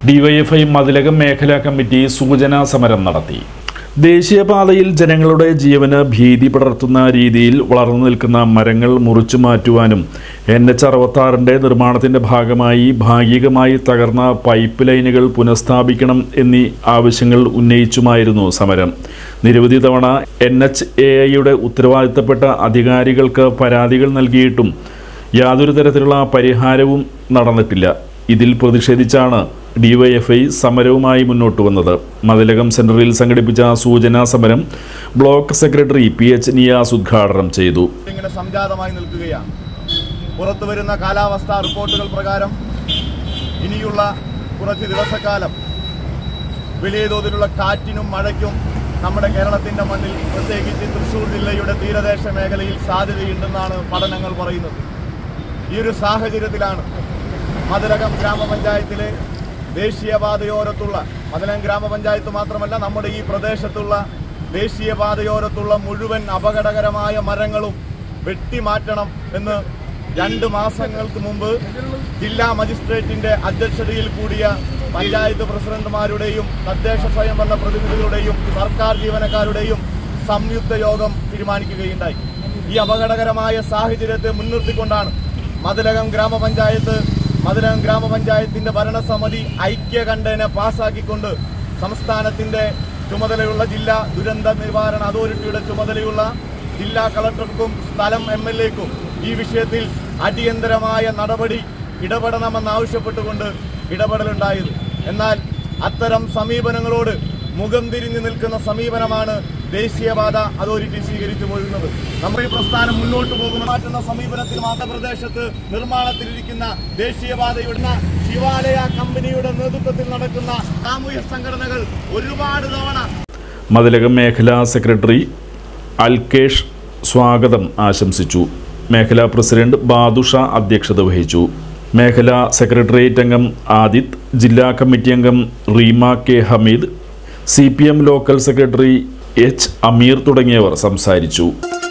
DYFI Mathilakam മേഖലാ committee സൂചനാ സമരം നടത്തി. ദേശീയപാതയിൽ ജനങ്ങളുടെ ജീവന് ഭീതി പടർത്തുന്ന രീതിയിൽ വളർന്നു നിൽക്കുന്ന മരങ്ങൾ മുറിച്ചു മാറ്റുവാനും NH-66 നിർമ്മാണത്തിന്റെ ഭാഗമായി ഭാഗികമായി തകർന്ന പൈപ്പ് ലൈനുകൾ പുനഃസ്ഥാപിക്കണം എന്നീ ആവശ്യങ്ങൾ ഉന്നയിച്ചുമായിരുന്നു സമരം. നിരവധി തവണ NHAIയുടെ ഉത്തരവാദിത്തപ്പെട്ട അധികാരികൾക്ക് പരാതികൾ നൽകിയിട്ടും യാതൊരു തരത്തിലുള്ള പരിഹാരവും നടന്നിട്ടില്ല. ഇതിൽ പ്രതിഷേധിച്ചാണ് ഡിവൈഎഫ്ഐ സമരവുമായി മുന്നോട്ട് വന്നത്. മതിലകം സെന്ററിൽ സംഘടിപ്പിച്ച സൂചനാ സമരം ബ്ലോക്ക് സെക്രട്ടറി PH നിയാസ് ഉദ്ഘാടനം ചെയ്തു. ഇങ്ങനെ സംജാതമായി നിൽക്കുകയാണ്. പുറത്തുവരുന്ന കാലാവസ്ഥാ റിപ്പോർട്ടുകൾ പ്രകാരം ഇനിയുള്ള കുറച്ച് ദിവസക്കാലം വലിയ തോതിലുള്ള കാറ്റിനും മഴയ്ക്കും നമ്മുടെ കേരളത്തിന്റെ മണ്ണിൽ പ്രത്യേകിച്ച് തൃശ്ശൂർ ജില്ലയുടെ തീരദേശ മേഖലയിൽ സാധ്യതയുണ്ടെന്നാണ് പഠനങ്ങൾ പറയുന്നത്. ഈ ഒരു സാഹചര്യത്തിലാണ് മതിലകം ഗ്രാമപഞ്ചായത്തിലെ ദേശീയപാതയോരത്തുള്ള മതിലകം ഗ്രാമപഞ്ചായത്ത് മാത്രമല്ല നമ്മുടെ ഈ പ്രദേശത്തുള്ള ദേശീയപാതയോരത്തുള്ള മുഴുവൻ അപകടകരമായ മരങ്ങളും വെട്ടിമാറ്റണം എന്ന് 2 മാസങ്ങൾക്ക് മുമ്പ് ജില്ലാ മജിസ്ട്രേറ്റിന്റെ അധ്യക്ഷതയിൽ കൂടിയ പഞ്ചായത്ത് പ്രസിഡന്റുമാരുടെയും തദ്ദേശ സ്വയംഭരണ പ്രതിനിധികളുടെയും സർക്കാർ ജീവനക്കാരുടെയും സംയുക്ത യോഗം തീരുമാനിക്കുകയുണ്ടായി. ഈ അപകടകരമായ സാഹചര്യത്തെ മുൻനിർത്തിക്കൊണ്ടാണ് മതിലകം ഗ്രാമപഞ്ചായത്തിന്റെ ഭരണസമിതി ഐക്യകണ്ഠേന പാസാക്കിക്കൊണ്ട് സംസ്ഥാനത്തിന്റെ ചുമതലയുള്ള ജില്ലാ ദുരന്ത നിവാരണ അതോറിറ്റിയുടെ ചുമതലയുള്ള ജില്ലാ കളക്ടർക്കും സ്ഥലം MLAക്കും ഈ വിഷയത്തിൽ അടിയന്തരമായ നടപടി ഇടപെടണമെന്നാവശ്യപ്പെട്ടുകൊണ്ട് ഇടപെടലുണ്ടായത്. എന്നാൽ അത്തരം സമീപനങ്ങളോട് മുഖം തിരിഞ്ഞു നിൽക്കുന്ന സമീപനമാണ് ദേശീയപാത അതോറിറ്റി സ്വീകരിച്ചു പോരുന്നത്. നമ്മുടെ ഈ പ്രസ്ഥാനം മുന്നോട്ട് പോകുന്ന മാറ്റുന്ന സമീപനത്തിൽ മാത്രപ്രദേശത്ത് നിർമ്മാണത്തിലിരിക്കുന്ന ദേശീയപാതയുടെ ശിവാലയ കമ്പനിയുടെ നേതൃത്വത്തിൽ നടക്കുന്ന സാമൂഹ്യ സംഘടനകൾ ഒരുപാട് തവണ മതിലകം മേഖലാ സെക്രട്ടറി അൽകേഷ് സ്വാഗതം ആശംസിച്ചു. മേഖലാ പ്രസിഡന്റ് ബാദുഷ അധ്യക്ഷത വഹിച്ചു. മേഖലാ സെക്രട്ടേറിയറ്റ് അംഗം ആദിത്, ജില്ലാ കമ്മിറ്റി അംഗം Reema K Hameed, CPM local secretary H Ameer തുടങ്ങിയവർ സംസാരിച്ചു.